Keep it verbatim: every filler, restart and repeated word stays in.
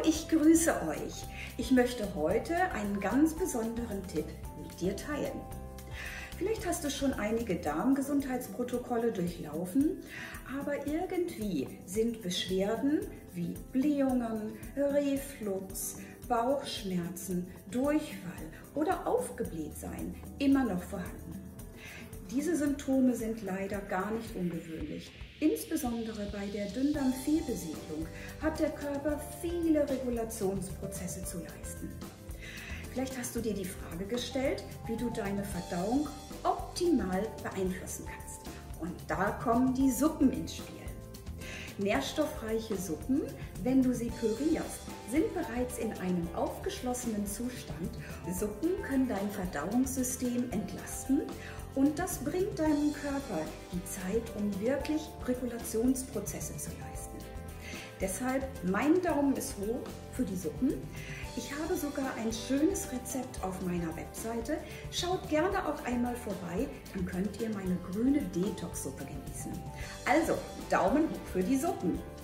ich grüße euch. Ich möchte heute einen ganz besonderen Tipp mit dir teilen. Vielleicht hast du schon einige Darmgesundheitsprotokolle durchlaufen, aber irgendwie sind Beschwerden wie Blähungen, Reflux, Bauchschmerzen, Durchfall oder Aufgeblähtsein immer noch vorhanden. Diese Symptome sind leider gar nicht ungewöhnlich. Insbesondere bei der Dünndarmfehlbesiedlung hat der Körper viele Regulationsprozesse zu leisten. Vielleicht hast du dir die Frage gestellt, wie du deine Verdauung optimal beeinflussen kannst. Und da kommen die Suppen ins Spiel. Nährstoffreiche Suppen, wenn du sie pürierst, sind bereits in einem aufgeschlossenen Zustand. Suppen können dein Verdauungssystem entlasten und das bringt deinem Körper die Zeit, um wirklich Regulationsprozesse zu leisten. Deshalb mein Daumen ist hoch für die Suppen. Ich habe sogar ein schönes Rezept auf meiner Webseite. Schaut gerne auch einmal vorbei, dann könnt ihr meine grüne Detox-Suppe genießen. Also, Daumen hoch für die Suppen!